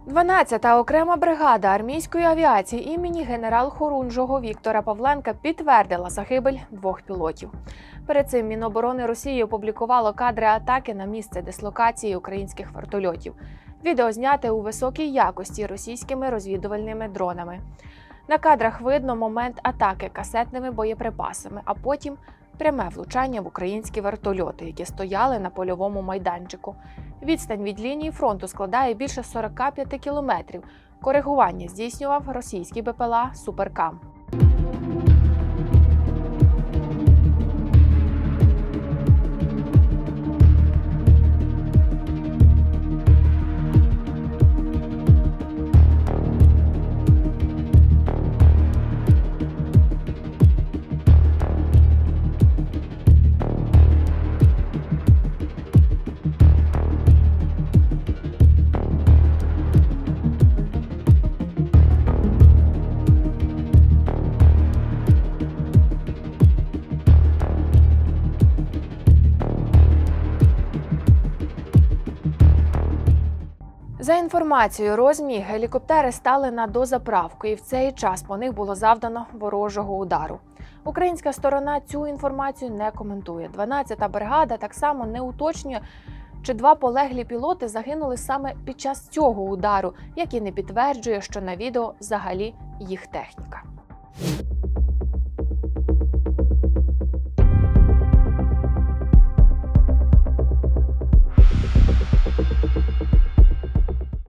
12-та окрема бригада армійської авіації імені генерал-хорунжого Віктора Павленка підтвердила загибель 2 пілотів. Перед цим Міноборони Росії опублікувало кадри атаки на місце дислокації українських вертольотів. Відео зняте у високій якості російськими розвідувальними дронами. На кадрах видно момент атаки касетними боєприпасами, а потім пряме влучання в українські вертольоти, які стояли на польовому майданчику. Відстань від лінії фронту складає більше 45 кілометрів. Коригування здійснював російський БПЛА «Суперкам». За інформацією Розмі, гелікоптери стали на дозаправку, і в цей час по них було завдано ворожого удару. Українська сторона цю інформацію не коментує. 12-та бригада так само не уточнює, чи 2 полеглі пілоти загинули саме під час цього удару, як і не підтверджує, що на відео взагалі їх техніка.